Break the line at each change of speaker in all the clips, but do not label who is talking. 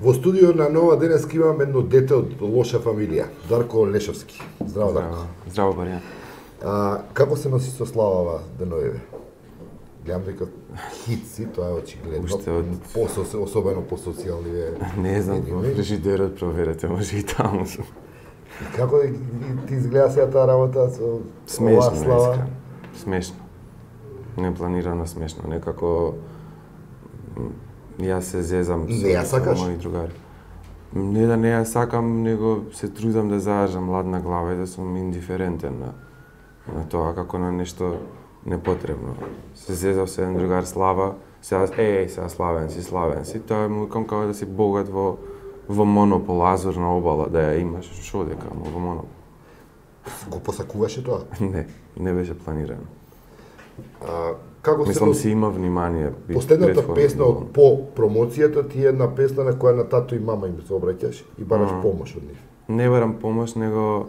Во студио на Нова денеска имам едно дете од лоша фамилија, Дарко Лешовски. Здраво, Дарко.
Здраво, Барија.
Како се носи со славава деновиве? Гледам дека хит си, тоа е очигледно. Особено по социјални
Не знам, фрижидерот проверете, може и таму.
И како ти изгледа сега таа работа со оваа слава?
Смешно. Непланирано смешно. Некако јас се зезам
со
мои другари. Не да не ја сакам, него се трудам да заажам ладна глава и да сум индиферентен на тоа, како на нешто непотребно. Се зезав со еден другар Слава, сега славен си, тоа му викам како да си богат во монопол, Азурна обала, да ја имаш, шо дека во монопол.
Го посакуваше тоа?
Не беше планирано.
Како
мислам си има внимание.
Последната песна од по промоцијата ти е една песна на која на тато и мама им се обраќаш и бараш помош од нив.
Не барам помош, него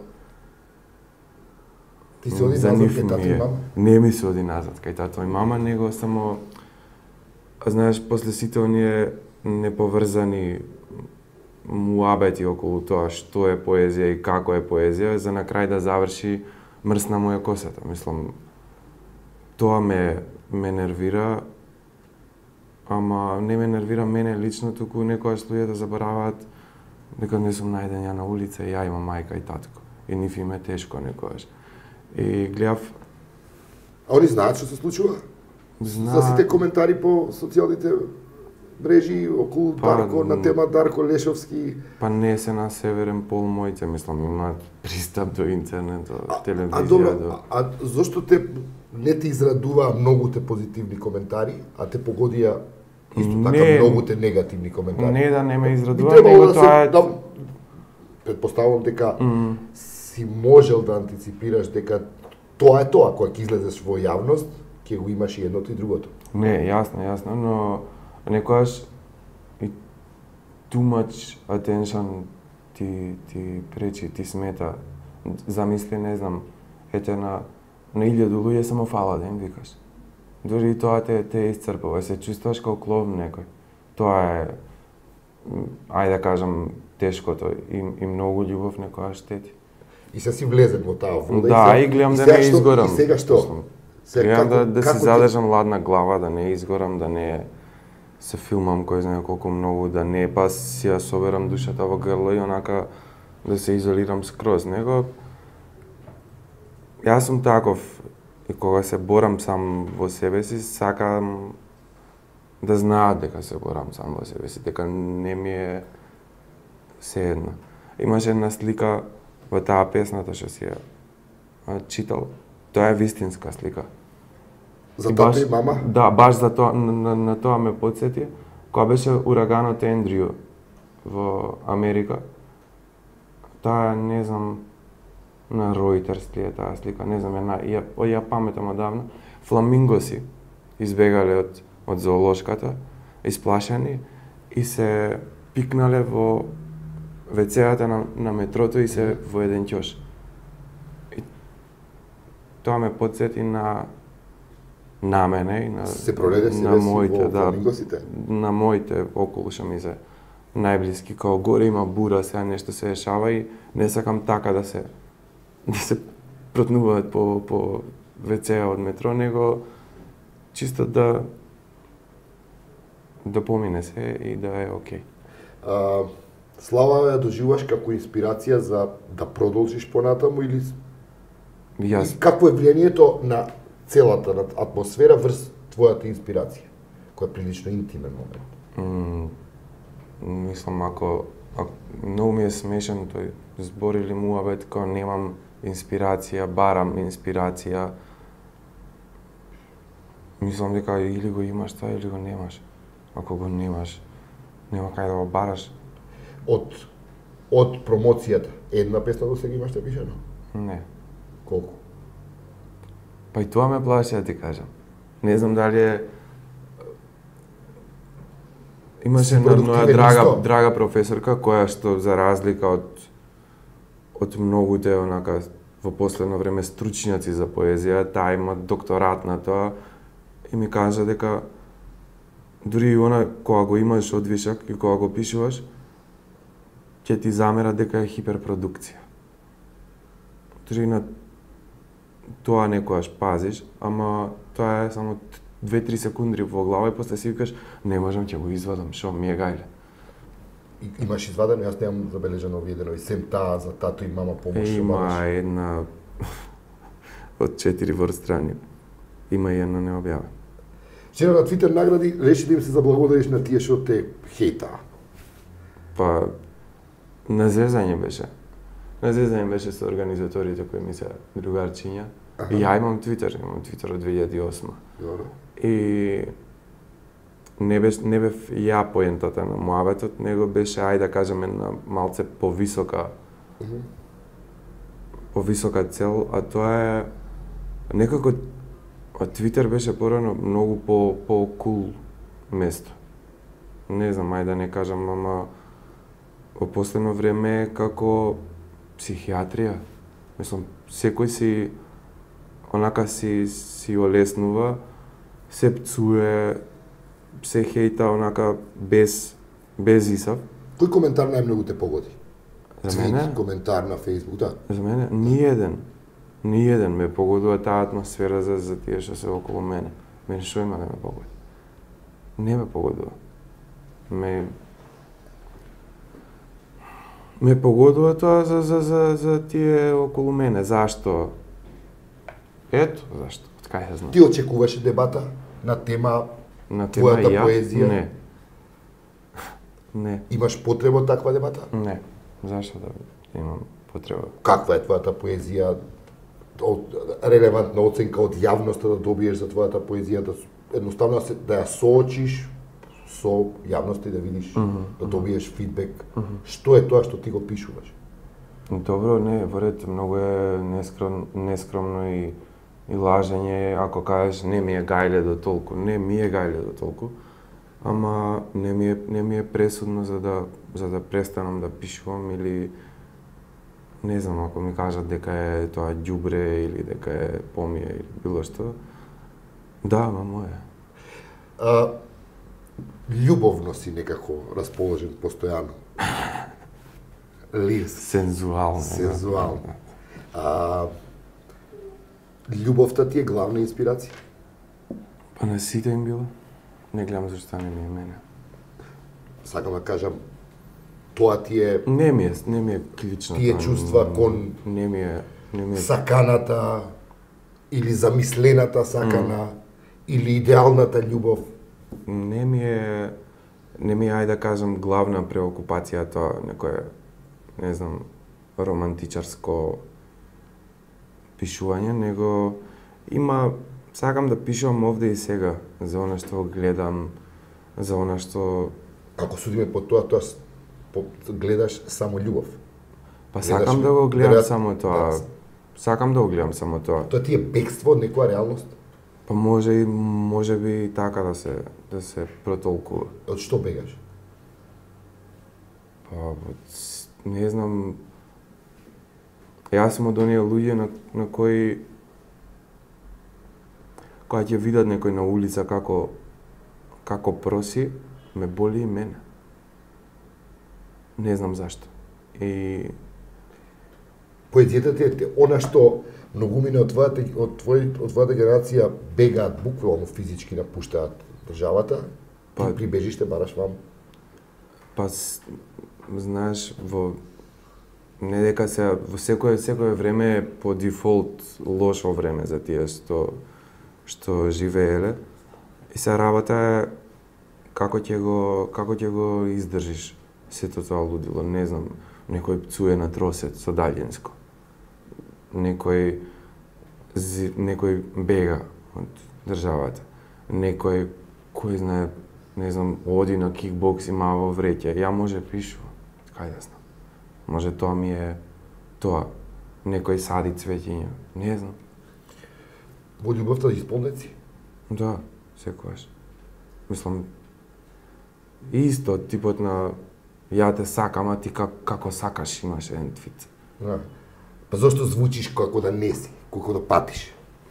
ти се оди назад кај тато и мама?
Не ми се оди назад кај тато и мама, него само знаеш после сите оние неповрзани муабети околу тоа што е поезија и како е поезија, за на крај да заврши мрсна моја косата. Мислам, тоа ме нервира, ама не ме нервира мене лично, туку некојаш луѓето забораваат дека не сум најден ја на улица и ја имам мајка и татко. И нив им е тешко некојаш. И гледав...
А они знаат што се случува? За сите коментари по социјалните мрежи околу Дарко, на тема Дарко Лешовски?
Па не се на Северен пол моите, мислам, имаат пристап до интернет, до телевизија.
Добро, зошто те не те израдуваа многуте позитивни коментари, а те погодија исто така многуте негативни коментари?
Не да не ме израдува, него тоа е...
Предпоставувам дека си можел да антиципираш дека тоа е тоа, кога ќе излезеш во јавност, ќе го имаш и едното и другото.
Не, јасно, но некојаш и too much attention ти пречи, ти смета. Замисли, не знам, ете на 1000 луѓе само фала да им викаш. Дори и тоа те исцрпува, се чувствуваш како клов некој. Тоа е, ајде да кажам, тешкото и многу љубов некоја штети.
И се си влезен во таа вода.
Да, и гледам да не изгорам.
И сега што?
Гледам да си задржам ладна глава, да не изгорам, да не се филмам кој знае колку многу, да не па си ја соберам душата во грло и онака да се изолирам скроз. Него јас сум таков и кога се борам сам во себе си, сакам да знаат дека се борам сам во себе си, дека не ми е сеедно. Имаше една слика во таа песната што си ја читал. Тоа е вистинска слика.
За тато и мама?
Да, баш за тоа, на тоа ме потсети. Кога беше ураганот Ендрю во Америка, таа, не знам, на Reuters ли е таа слика, не знам, ја паметам одавна. Фламингоси избегале од зоолошката, исплашени, и се пикнале во вецеата на метрото и се во еден ќош. И тоа ме потсети на мене и на моите, на моите околу што ми се најблиски, као горе има бура, сега нешто се решава и не сакам така да се протнуваат по вецеа од метро, него чисто да помине се и да е окей.
Слава ја доживуваш како инспирација за да продолжиш понатаму или и какво е влијанието на целата атмосфера врз твојата инспирација, која е прилично интимен момент?
Мислам, ако многу ми е смешен тој збор или муабет, кога немам инспирација, барам инспирација. Мислам дека или го имаш тоа или го немаш. Ако го немаш, нема кај да го бараш.
Од промоцијата, една песна до сега имаш напишано?
Не.
Колку?
Па и тоа ме плаши да ти кажам. Не знам дали е... Имаше една драга професорка која што за разлика од многуте онака во последно време стручњаци за поезија, таа има докторат на тоа и ми кажа дека дури и она кога го имаш одвишак и кога го пишуваш, ќе ти замера дека е хиперпродукција. Тожи на тоа некојаш пазиш, ама тоа е само 2-3 секунди во глава и после си викаш не можам, ќе го извадам, шо ми е гајле.
Имаш извадено, јас немам забележано овие денови, сем таа за тато и мама помош.
Има една од 4 врстрани. Има и една необјавена.
Вчера на Твитер награди реши да им се заблагодариш на тие што те хейтаа.
Па на зезање беше. На зезање беше со организаторите кои ми се другарчиња. И ја имам Твитер од 2008.
Добро.
И не бев ја поентата на муабетот, него беше, ајде да кажеме, на малце повисока цел, а тоа е некако Твитер беше порано многу по кул место. Не знам, ајде да не кажам, ама во последно време е како психијатрија. Мислам, секој си онака си олеснува, се пцуе, се хејта онака без изав.
Кој коментар најмногу те погоди?
За мене?
Коментар на Facebook, да.
За мене ниеден ме погодува таа атмосфера за тие што се околу мене. Мене што има да ме погоди? Не ме погодува. Ме погодува тоа за тие околу мене. Зашто? Ето зашто. Од кај ја знам.
Ти очекуваше дебата на тема твојата поезија?
Не.
Имаш потреба од таква дебата?
Не. Зашто да имам потреба?
Каква е твојата поезија? Релевантна оценка од јавноста да добиеш за твојата поезија, едноставно да ја соочиш со јавноста и да видиш, да добиеш фидбек. Што е тоа што ти го пишуваш?
Добро, не, воред, многу е нескромно и лажење ако кажеш не ми е гајле до толку. Не ми е гајле до толку, ама не ми е пресудно за да престанам да пишувам или не знам, ако ми кажат дека е тоа ѓубре или дека е помија или било што. Да, ама мое.
Љубовно си некако расположен постојано.
Сензуално.
Сензуално. Љубовта ти е главна инспирација?
Па на сите им била. Не гледам зашто не ми е мене.
Сакам да кажам, тоа ти е...
Не ми е клучната.
Тие чувства кон...
Не ми е...
Саканата, или замислената сакана, или идеалната љубов.
Не ми е, ајде да кажам, главна преокупација тоа некое, не знам, романтичарско пишување, него сакам да пишувам овде и сега, за она што гледам, за она што...
Ако судиме по тоа гледаш само љубов.
Па сакам да го гледам само тоа. Сакам да го гледам само тоа.
Тоа ти е бегство од некоја реалност?
Па може би така да се протолкува.
Од што бегаш?
Па не знам. Јас сум од оние луѓе на кои кога ќе видат некој на улица како проси, ме боли и мене. Не знам зашто. И
поезијата ти е она што многумина од твојата генерација бегаат буквално физички напуштаат државата, ти прибежиште бараш вам.
Па знаеш, не дека во секое време е по дефолт лошо време за тие што живееле. И се работа е како ќе го издржиш сето тоа лудило. Не знам, некој пцуе на тросет со далјинско. Некој бега од државата. Некој кој знае, не знам, оди на кикбокс и мава вреќе. Ја може пишува. Кај да знам. Може тоа ми е тоа. Некој сади цветиња. Не знам.
Во љубовта исполнеци?
Да, секогаш. Мислам, исто типот на ја те сакам, а ти како сакаш имаш еден твит.
Да. Па зошто звучиш како да не си, како да патиш?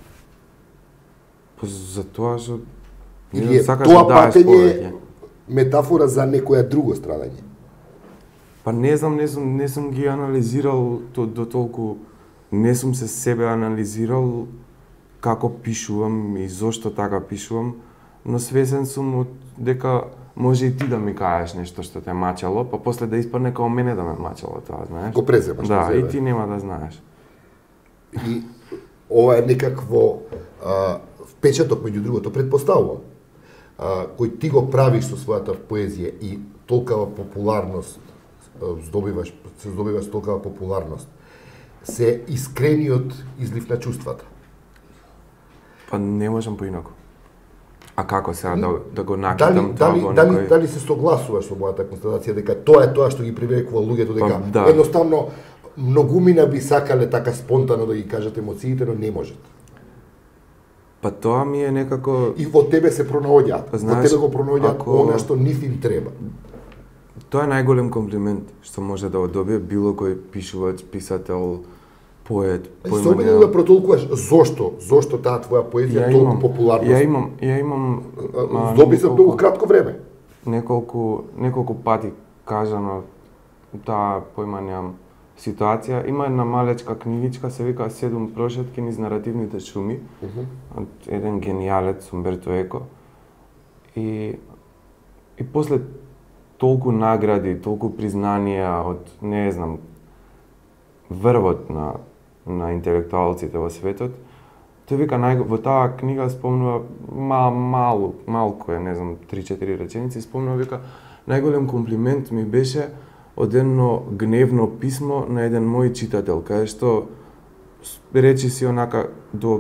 Па за тоа што
или тоа патење е метафора за некоја друго страдање?
Па не знам, не сум ги анализирал до толку, не сум се себе анализирал како пишувам и зошто така пишувам, но свесен сум дека може и ти да ми кажеш нешто што те мачало, па после да испадне како мене да ме мачало тоа, знаеш?
Го преземаш.
Да, и ти нема да знаеш.
И ова е некакво впечаток, меѓу другото, предпоставувам, кој ти го правиш со својата поезија и толкава популарност, се здобиваш толкава популарност, се искрениот излив на чувствата.
Па не можам поинаку. А како сега да го накитам тоа во
некој... Дали се согласуваш со мојата констатација дека тоа е тоа што ги привлекува луѓето, дека
да.
Едноставно многумина би сакале така спонтано да ги кажат емоциите, но не можат.
Па тоа ми е некако...
И во тебе се пронаоѓаат. Во тебе го пронаоѓаат она што нив им треба.
Тоа е најголем комплимент што може да одобие било кој пишувач, писател, поет,
поимање. Се обидно да протолкуваш зошто таа твоја поезија е толку популарна.
Ја имам
здоби за многу кратко време.
Неколку пати кажано таа поимања ситуација. Има една малечка книгичка, се вика 7 прошетки низ наративните шуми, од еден генијалец, Умберто Еко. И после толку награди, толку признанија од, не знам, врвот на интелектуалците во светот, тој вика во таа книга спомнува малку е, не знам, 3-4 реченици, спомнува вика најголем комплимент ми беше од едно гневно писмо на еден мој читател, каде што речи си онака до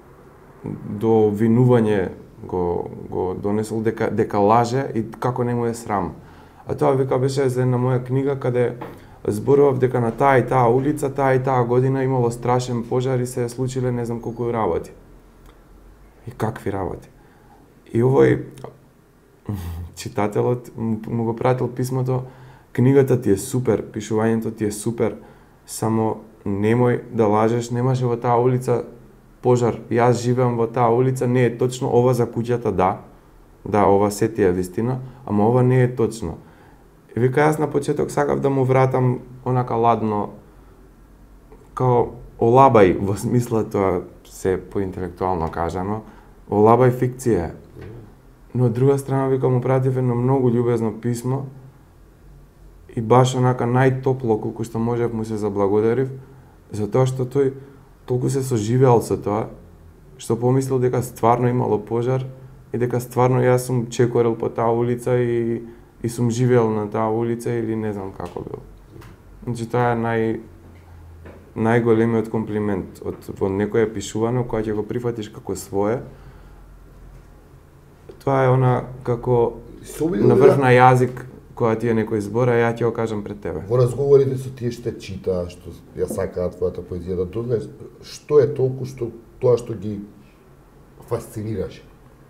винување го донесол дека лаже и како не му е срам. А тоа вика беше за една моја книга каде зборував дека на таа и таа улица, таа и таа година имало страшен пожар и се случиле не знам колку работи. И какви работи. И овој читателот му го пратил писмото: книгата ти е супер, пишувањето ти е супер, само немој да лажеш, немаше во таа улица пожар. Јас живеам во таа улица, не е точно ова за куќата, да, ова се ти е вистина, ама ова не е точно. И вика, јас на почеток сакав да му вратам онака ладно, као олабај, во смисла тоа се поинтелектуално кажано, олабај фикција. Но од друга страна вика му пратив едно многу љубезно писмо и баш онака најтопло колку што можев му се заблагодарив, затоа што тој толку се соживеал со тоа, што помислил дека стварно имало пожар и дека стварно јас сум чекорил по таа улица и сум живеел на таа улица или не знам како бил. Значи тоа е најголемиот комплимент во некое пишувано кога ќе го прифатиш како свое. Тоа е она како на врв на јазик кога ти е некој збор, а ја ќе го кажам пред тебе.
Во разговорите со тие што чита, што ја сакаат твојата поезија, да дознаеш што е толку тоа што ги фасцинираше.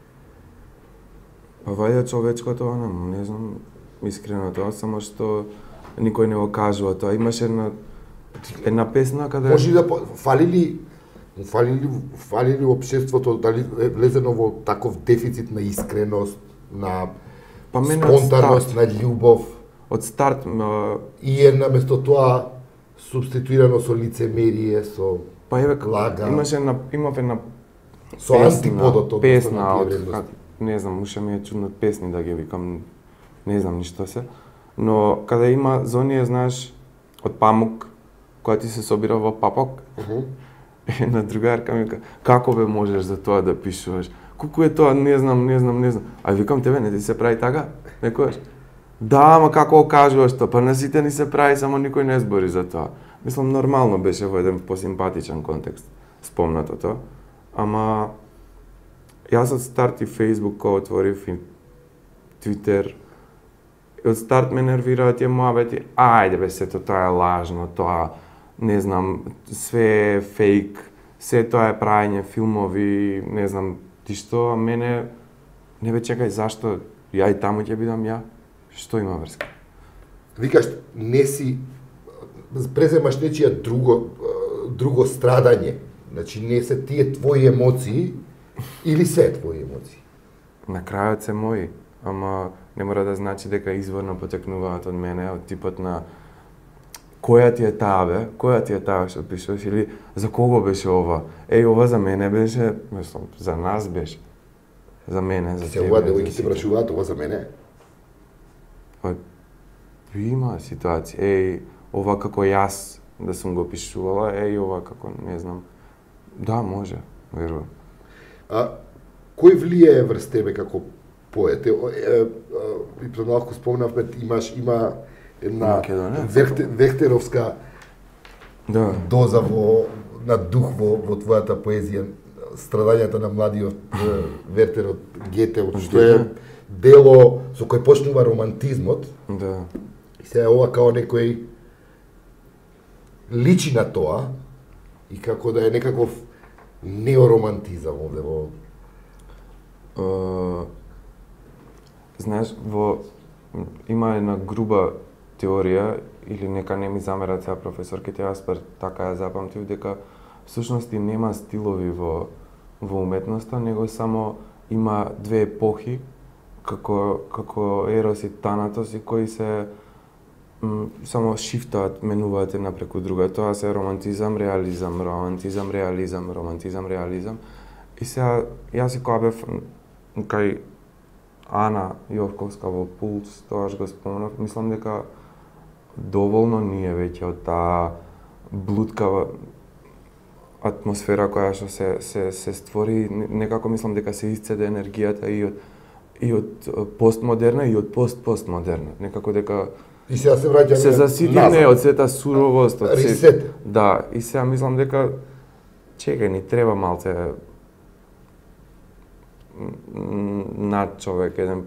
Па вајде човечкото, не знам, искрено тоа, само што никој не го кажува тоа. Имаше една песна каде...
Може да фали ли општеството, дали влезено во таков дефицит на искреност, на спонтанност, на љубов?
Од старт...
И е наместо тоа субституирано со лицемерие, со лага.
Имав една
со антиподот
песна од... Не знам, уше ми е чудно песни да ги викам, не знам ништо се. Но каде има зонија, знаеш, од памук, која ти се собира во папок, една другарка ми вика, како бе можеш за тоа да пишуваш? Колку е тоа, не знам. А викам, тебе не ти се прави така? Некојаш? Да, ама како го кажуваш тоа? Па на сите ни се прави, само никој не збори за тоа. Мислам, нормално беше во еден посимпатичен контекст спомнато тоа. Ама јас од старт и Facebook кога отворив и Twitter, од старт ме нервираат тие моабети, ајде бе, сето тоа е лажно, тоа, не знам, све е фейк, се тоа е правење филмови, не знам, ти што, а мене, не бе, чекај, зашто ја и таму ќе бидам ја? Што има врска?
Викаш, не си, преземаш нечија друго страдање, значи не се тие твои емоции, или се твои емоции?
На крајот се мои, ама не мора да значи дека изворно потекнуваат од мене, од типот на која ти е таа бе? Која ти е таа што пишуваш или за кого беше ова? Ова за мене беше, мислам, за нас беше. За мене, за тебе.
Се ова девојките прашуваат ова за мене.
Па има ситуација. Ова како јас да сум го пишувала, ова како не знам. Да, може, верувам.
Кој влијае врз тебе како поет? И пред малку спомнавме, има една вехтеровска доза на дух во твојата поезија, страдањата на младиот Вертер од Гете, што е дело со кој почнува романтизмот.
Да.
И сега ова као некој личи на тоа и како да е некаков неоромантизам овде во
знаеш, има една груба теорија, или нека не ми замерат сега професорките, јас така ја запамтив, дека всушност и нема стилови во уметноста, него само има две епохи, како Ерос и Танатос, и кои се само шифтаат, менуваат една преку друга. Тоа се романтизам, реализам, романтизам, реализам, романтизам, реализам. И сега, јас и кога бев кај Ана Јовковска во Пулс, тоаш го спомнав, мислам дека доволно ние веќе од таа блуткава атмосфера која што се створи, некако мислам дека се исцеде енергијата и од постмодерна и од постмодерна. Некако дека
и сега се враќаме
се заситне од сета суровост, од
ресет.
Да, и сега мислам дека чекај, ни треба малце над човек, еден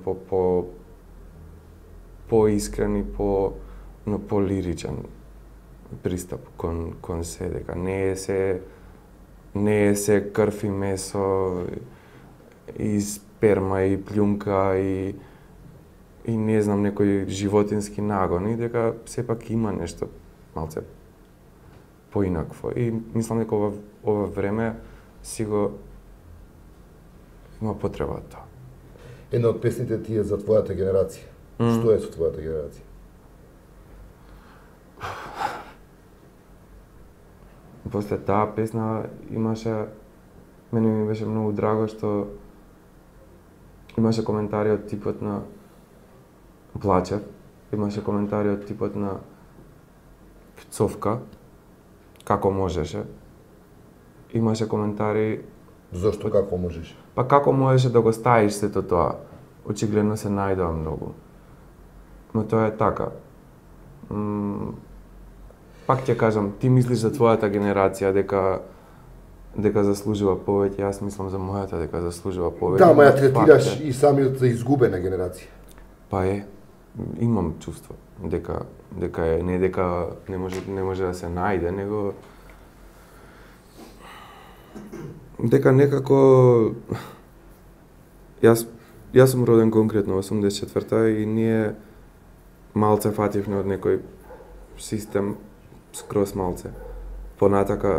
по-искрен и по-лиричен пристап кон се, дека не е се крв и месо и сперма и плјунка и не знам некои животински нагони, дека сепак има нешто малце поинакво. И мислам дека ова време си го има потреба од тоа.
Една од песните ти е за твојата генерација. Што е со твојата генерација?
После таа песна имаше, мене ми беше многу драго што имаше коментари од типот на плачев, имаше коментари од типот на пцовка, како можеше. Имаше коментари
зошто како можеше?
Па како можеше да го ставиш сето тоа? Очигледно се најдоа многу. Но тоа е така. Пак ќе кажам, ти мислиш за твојата генерација дека заслужува повеќе, јас мислам за мојата дека заслужува повеќе.
Да, ма ја третираш и самиот за изгубена генерација.
Па имам чувство дека е, не дека не може да се најде, него дека некако јас сум роден конкретно 84-та и ние малце фативме од некој систем, скроз малце. Понатака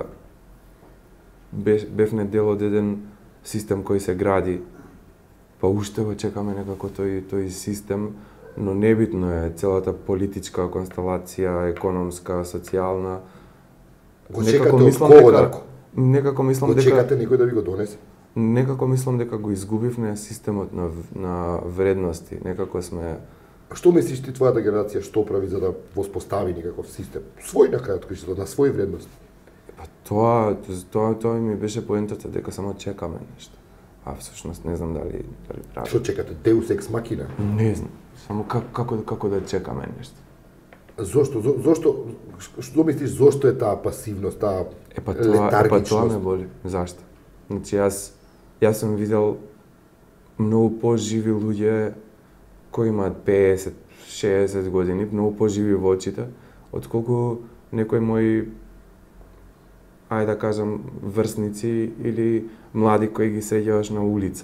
бевне дел од еден систем кој се гради, па уште го чекаме некако тој систем, но небитно е целата политичка констелација, економска, социјална.
Го чекате од кого, Дарко?
Некако мислам дека
чекате некој да ви го донесе?
Некако мислам дека го изгубивме системот на вредности. Некако сме.
Што мислиш ти твојата генерација што прави за да воспостави некаков систем? Свој на крајот кришто, на своји вредности.
Па тоа ми беше поентата дека само чекаме нешто. А всушност не знам дали прави.
Што чекате? Deus ex machina?
Не знам. Само како да чекаме нешто.
Зошто што мислиш зошто е таа пасивност, таа летаргичност?
Тоа ме боли. Зашто? Значи јас сум видел многу поживи луѓе кои имаат 50-60 години, многу поживи во очите, отколку некои мои, ајде да кажам, врсници или млади кои ги среќаваш на улица.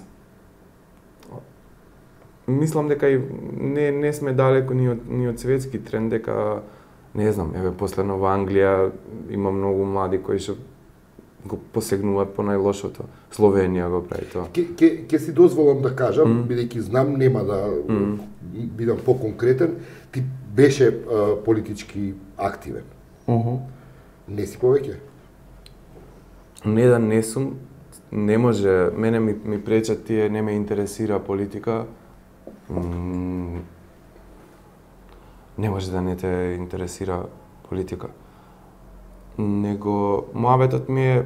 Мислам дека и не сме далеко ни од светски тренд, дека не знам, последно во Англија има многу млади кои што го посегнуваат по најлошото. Словенија го прави тоа.
Ке си дозволам да кажам, бидејќи знам нема да бидам поконкретен, ти беше политички активен. Не си повеќе?
Не да не сум, не може, мене ми пречат тие, не ме интересира политика. Не може да не те интересира политика. Него муабетот ми е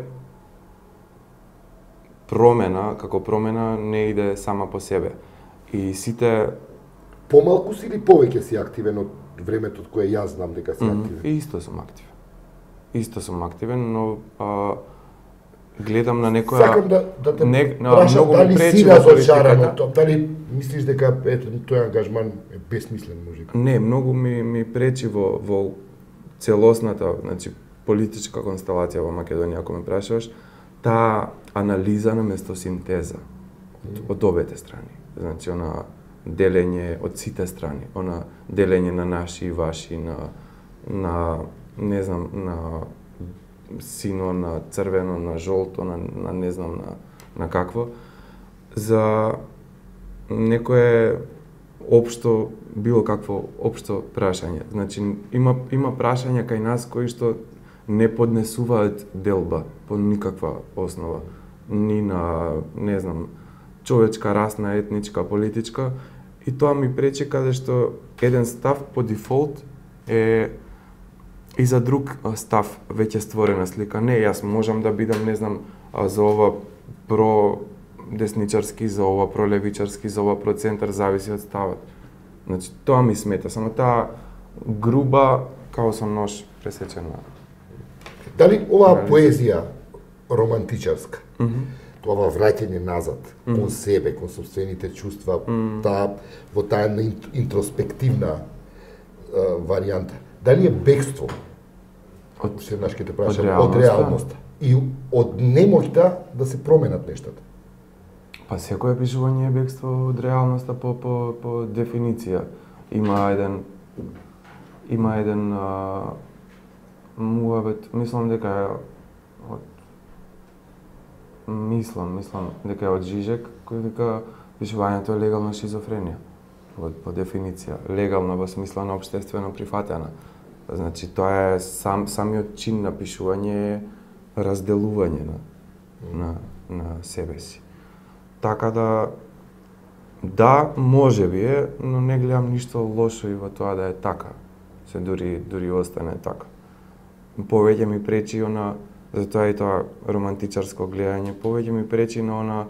промена, како промена не иде сама по себе. И сите
помалку си или повеќе си активен од времето од кое јас знам дека си активен?
Исто сум активен. Исто сум активен, но гледам на некоја...
Сакам да те прашам дали си разочаран од тоа, дали мислиш дека ето тој ангажман е бесмислен можеби?
Не, многу ми пречи во целосната, значи политичка констелација во Македонија, ако ме прашуваш, таа анализа на место синтеза од обете страни. Значи, она делење од сите страни, она делење на наши и ваши, на не знам, на сино, на црвено, на жолто, на не знам, на какво, за некое општо, било какво општо прашање. Значи, има прашања кај нас кои што не поднесуваат делба по никаква основа. Ни на, не знам, човечка, расна, етничка, политичка. И тоа ми пречи каде што еден став по дефолт е и за друг став веќе створена слика. Не, јас можам да бидам, не знам, за ова про-десничарски, за ова про-левичарски, за ова про-центар, зависи од ставот. Значи, тоа ми смета, само таа груба, као со нож пресечена.
Дали оваа поезија романтичарска, тоа враќање назад, кон себе, кон собствените чувства, во таа интроспективна варијанта, дали е бегство? Од седнашките прашања од реалноста и од немоќта да се променат нештата.
Па секое пишување е бегство од реалноста по дефиниција. Има еден муабет, мислам дека е од Жижек, кој вика пишувањето е легална шизофренија. По дефиниција, легална во смисла на општествено прифатена. Значи, тоа е самиот чин на пишување е разделување на себе си. Така да, може би е, но не гледам ништо лошо и во тоа да е така. Се дури остане така. Повеќе ми пречи затоа и тоа романтичарско гледање, повеќе ми пречи на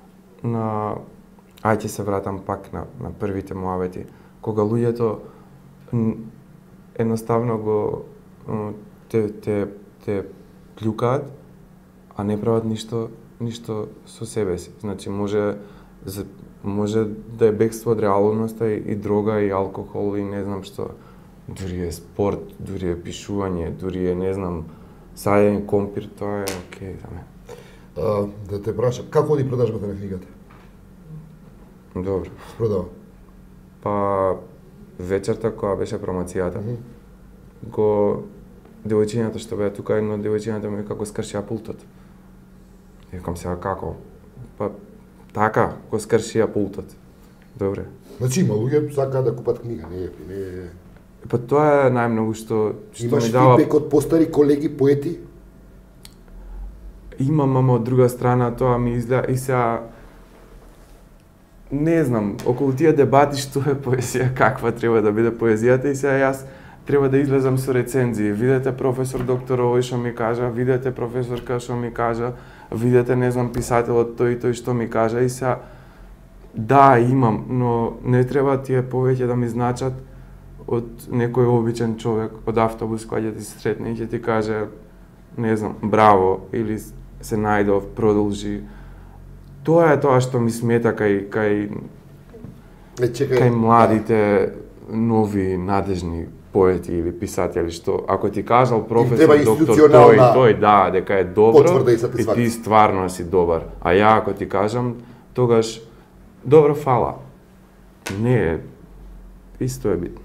ајде се вратам пак на првите муабети, кога луѓето едноставно го те плюкаат, а не прават ништо со себе си. Значи може да е бегство од реалноста и дрога и алкохол и не знам што, дури е спорт, дури е пишување, дури е не знам сајање компир, тоа е окей за мене.
Да те прашам, како оди продажбата на книгата?
Добро.
Продава?
Па вечерта која беше промоцијата, девојчињата што беа тука, едно девојчињата ми како скршија пултот. И викам сега како? Па така, го скршија пултот. Добре.
Значи има луѓе сакаат да купат книга, не е.
Па тоа е најмногу што ми дава.
Имаш фидбек од постари колеги поети?
Имам, ама од друга страна тоа ми изгледа и сега не знам, околу тие дебати што е поезија, каква треба да биде поезијата и сега јас треба да излезам со рецензии. Видете професор доктор овој што ми кажа, видете професорка што ми кажа, видете не знам писателот тој и тој што ми кажа и сега да, имам, но не треба тие повеќе да ми значат од некој обичен човек од автобус кој ќе ти се сретне и ќе ти каже не знам, браво или се најдов, продолжи. Тоа е тоа што ми смета кај младите нови надежни поети или писатели што ако ти кажал професор доктор тој да дека е добро и ти стварно си добар, а ја ако ти кажам тогаш добро фала. Не, исто е битно.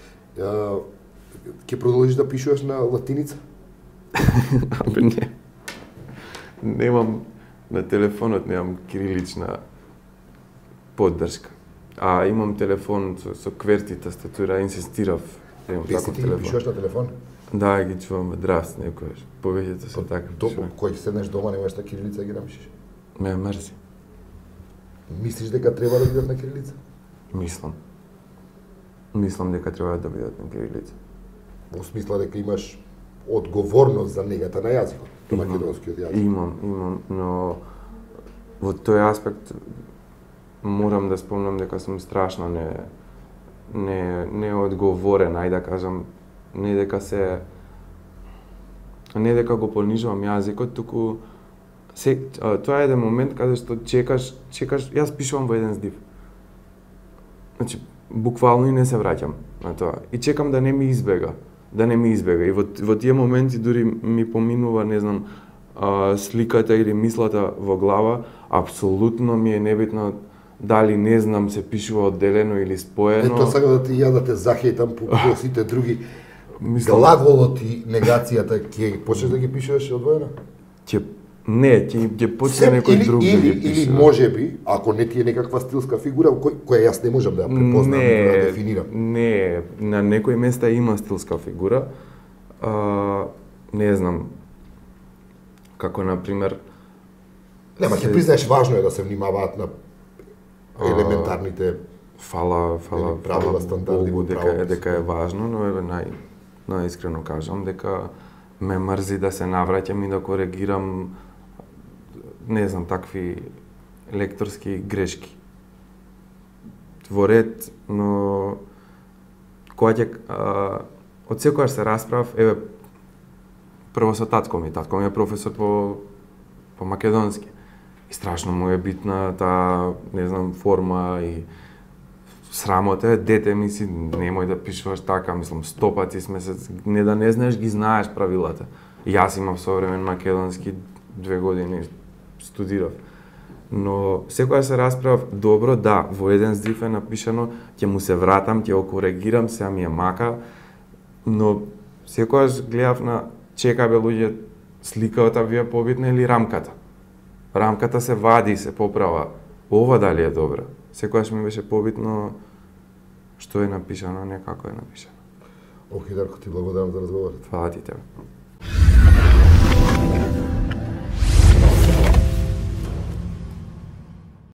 Ќе продолжиш да пишуваш на латиница?
Абе не. Немам на телефонот немам кирилична поддршка. А имам телефон со кверти тастатура, инсистирав да имам таков телефон.
Пишуваш на телефон?
Да, ги чувам драст некојаш. Повеќето се така.
Кој седнеш дома немаш на кирилица ги напишеш?
Ме мрзи.
Мислиш дека треба да бидат на кирилица?
Мислам дека треба да бидат на кирилица.
Во смисла дека имаш одговорност за негата на јазикот, македонскиот јазик.
Имам, но во тој аспект морам да спомнам дека сум страшно не одговорен, ајде да кажам, не дека го понижувам јазикот, туку тоа е еден момент каде што чекаш, јас пишувам во еден здив. Значи, буквално и не се враќам на тоа. И чекам да не ми избега. И во тие моменти дури ми поминува, не знам, сликата или мислата во глава, апсолутно ми е небитно дали, не знам, се пишува одделено или споено.
Ето сакам да ти ја да те захейтам по сите други. Глаголот и негацијата ќе почнеш да ги пишуваш одвоено?
Ќе почне некој друг да ги пише.
Или можеби, ако не ти е некаква стилска фигура која јас не можам да ја препознам и да ја дефинирам.
Не, на некои места има стилска фигура. Не знам, како например...
Нема, ќе признаеш, важно е да се внимаваат на елементарните
фала
правила, стандарди,
Богу дека е важно, но еве најискрено кажам дека ме мрзи да се навраќам и да коригирам, не знам, такви лекторски грешки. Во ред, но кога ќе од секогаш се расправ, еве прво со татко ми е професор по македонски. И страшно му е битна таа, не знам, форма и срамота е, дете ми си, немој да пишуваш така, мислам, 100 пати сме се, не да не знаеш, ги знаеш правилата. Јас имав современ македонски 2 години студирав. Но секоја се расправав добро, да, во еден здив е напишано, ќе му се вратам, ќе го коригирам, сега ми е мака, но секојаш гледав на чека бе луѓе, сликата ви е побитна или рамката. Рамката се вади, се поправа. Ова дали е добра? Секојаш ми беше побитно што е напишано, не како е напишано.
Дарко, ти благодарам за разговорот.
Фала ти тебе.